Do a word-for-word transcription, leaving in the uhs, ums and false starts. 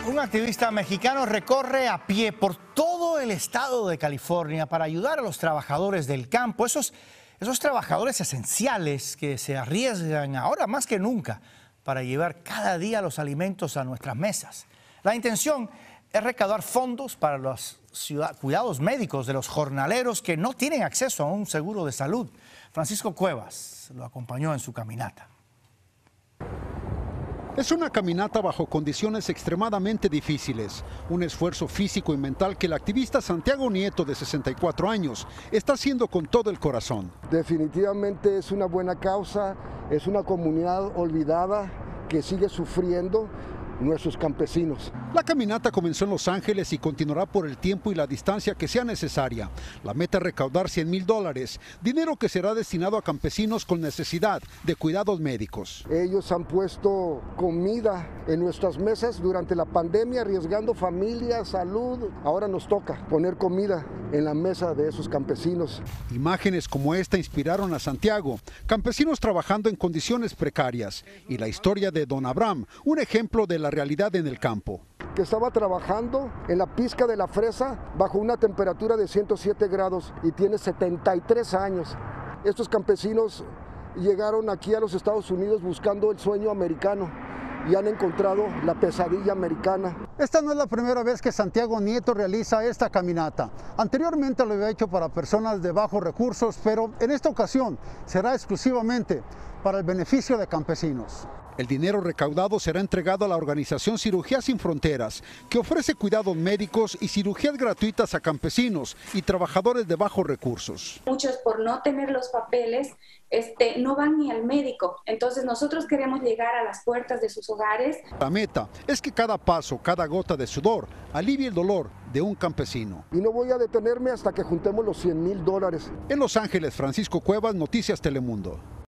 Un activista mexicano recorre a pie por todo el estado de California para ayudar a los trabajadores del campo, esos, esos trabajadores esenciales que se arriesgan ahora más que nunca para llevar cada día los alimentos a nuestras mesas. La intención es recaudar fondos para los ciudad, cuidados médicos de los jornaleros que no tienen acceso a un seguro de salud. Francisco Cuevas lo acompañó en su caminata. Es una caminata bajo condiciones extremadamente difíciles, un esfuerzo físico y mental que el activista Santiago Nieto, de sesenta y cuatro años, está haciendo con todo el corazón. Definitivamente es una buena causa, es una comunidad olvidada que sigue sufriendo nuestros campesinos. La caminata comenzó en Los Ángeles y continuará por el tiempo y la distancia que sea necesaria. La meta es recaudar cien mil dólares, dinero que será destinado a campesinos con necesidad de cuidados médicos. Ellos han puesto comida en nuestras mesas durante la pandemia, arriesgando familia, salud. Ahora nos toca poner comida en la mesa de esos campesinos. Imágenes como esta inspiraron a Santiago, campesinos trabajando en condiciones precarias, y la historia de Don Abraham, un ejemplo de la realidad en el campo. Que estaba trabajando en la pizca de la fresa bajo una temperatura de ciento siete grados y tiene setenta y tres años. Estos campesinos llegaron aquí a los Estados Unidos buscando el sueño americano y han encontrado la pesadilla americana. Esta no es la primera vez que Santiago Nieto realiza esta caminata. Anteriormente lo había hecho para personas de bajos recursos, pero en esta ocasión será exclusivamente para el beneficio de campesinos. El dinero recaudado será entregado a la organización Cirugía Sin Fronteras, que ofrece cuidados médicos y cirugías gratuitas a campesinos y trabajadores de bajos recursos. Muchos, por no tener los papeles, este, no van ni al médico. Entonces nosotros queremos llegar a las puertas de sus hogares. La meta es que cada paso, cada gota de sudor, alivie el dolor de un campesino. Y no voy a detenerme hasta que juntemos los cien mil dólares. En Los Ángeles, Francisco Cuevas, Noticias Telemundo.